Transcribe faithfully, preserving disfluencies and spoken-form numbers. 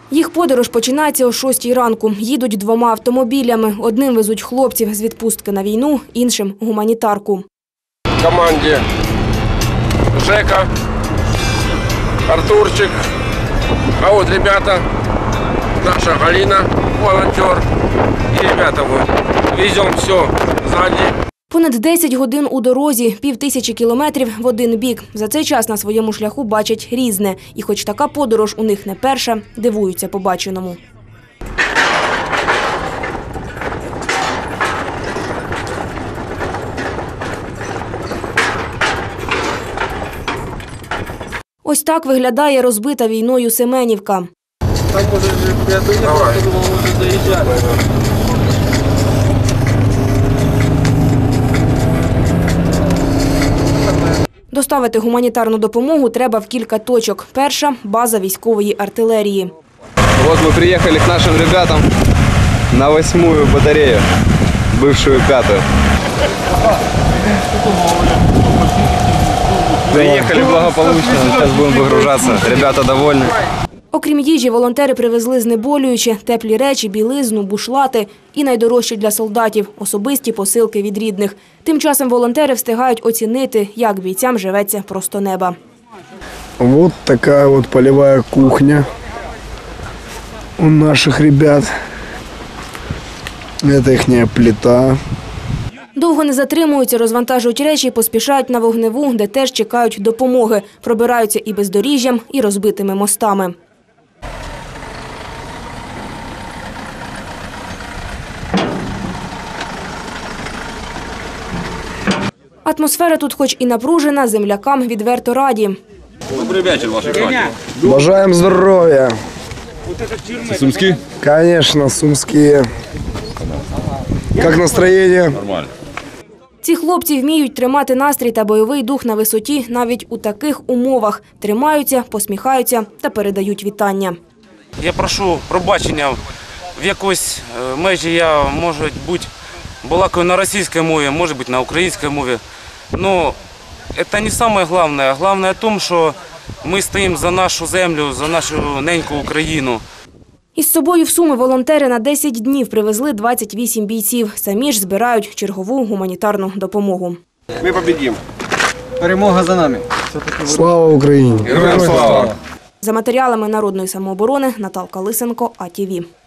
Їх подорож починається о шостій ранку. Їдуть двома автомобілями. Одним везуть хлопців з відпустки на війну, іншим – гуманітарку. В команді Жека, Артурчик, а от ребята, наша Галина, волонтер, і ребята вот, веземо все ззаді. Понад десять годин у дорозі, пів тисячі кілометрів в один бік. За цей час на своєму шляху бачать різне. І хоч така подорож у них не перша, дивуються побаченому. Ось так виглядає розбита війною Семенівка. Там може, я доїхав, я думав, може заїжджати. Доставити гуманітарну допомогу треба в кілька точок. Перша – база військової артилерії. Вот мы приехали к нашим ребятам на восьмую батарею, бывшую пятую. Приехали благополучно, сейчас будем выгружаться. Ребята довольны. Окрім їжі, волонтери привезли знеболюючі, теплі речі, білизну, бушлати і найдорожчі для солдатів – особисті посилки від рідних. Тим часом волонтери встигають оцінити, як бійцям живеться просто неба. Вот такая вот полевая кухня у наших ребят. Это ихняя плита. Довго не затримуються, розвантажують речі і поспішають на вогневу, де теж чекають допомоги. Пробираються і бездоріжжям, і розбитими мостами. Атмосфера тут хоч і напружена, землякам відверто раді. Добрий вечір, ваша пані. Бажаем здоровья. Сумські? Конечно, сумские. Как настроение? Нормально. Ці хлопці вміють тримати настрій та бойовий дух на висоті навіть у таких умовах. Тримаються, посміхаються та передають вітання. Я прошу пробачення, в якійсь межі я, може бути, балакаю на російській мові, може бути на українській мові. Но це не саме головне. Головне в тому, що ми стоїмо за нашу землю, за нашу неньку Україну. Із собою в Суми волонтери на десять днів привезли двадцять вісім бійців. Самі ж збирають чергову гуманітарну допомогу. Ми победимо. Перемога за нами. Слава Україні! Героям слава! За матеріалами Народної самооборони Наталка Лисенко, А Ті Ві.